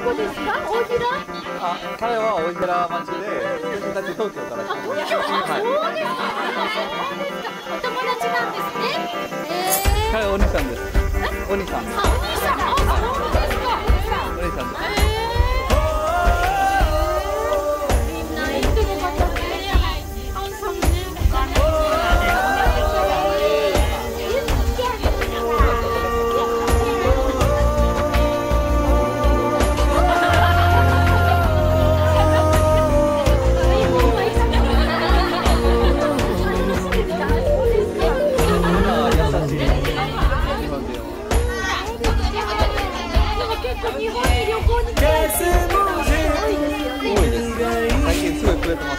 こですか？大平？ あ、彼は大平町で、私たち東京から来てます。 東京、そうですか。そうですか。お友達なんですね。 彼はお兄さんです。お兄さん。 あ、お兄さん。あ、そうですか。 お兄さんです。 みんないい人の方ね。ハンサムね。日本に旅行に来たい人多いですよね。 多いです。最近すごい増えてます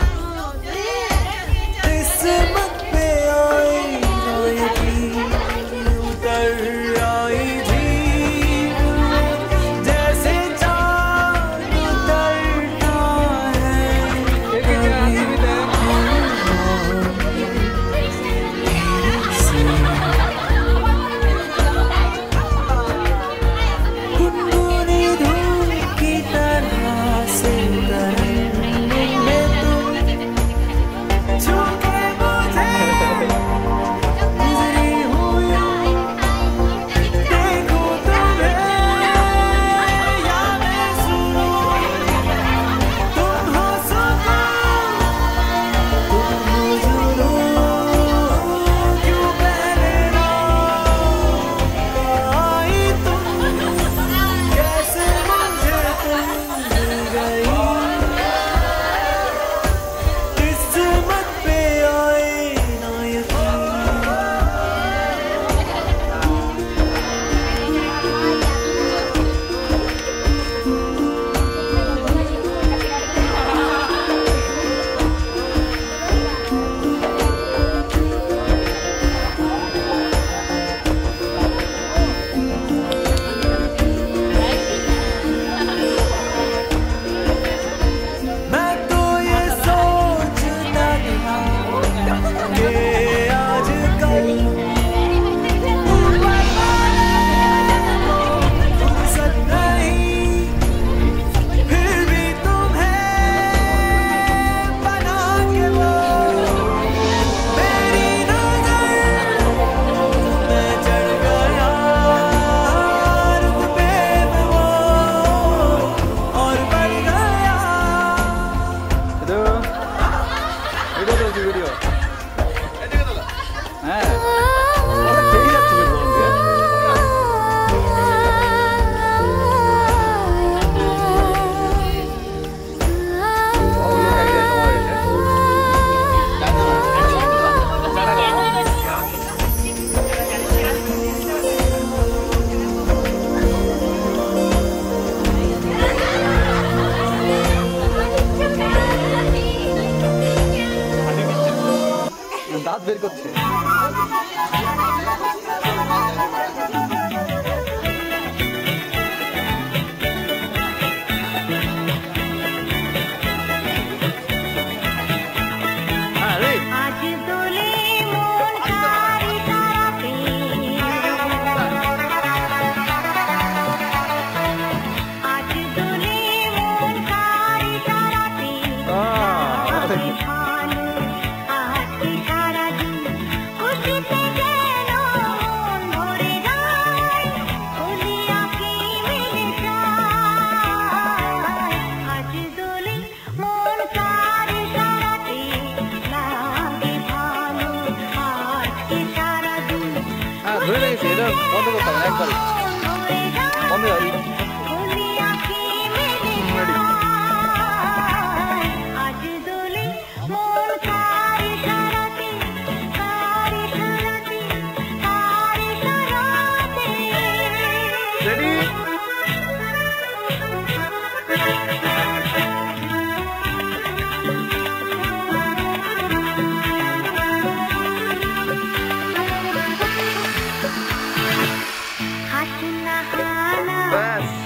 。দাঁত বের করছে। ধরে লেগেছে, এটা বন্ধ করতে হবে না একবারই। বন্ধ হয়ে যাবে। Best.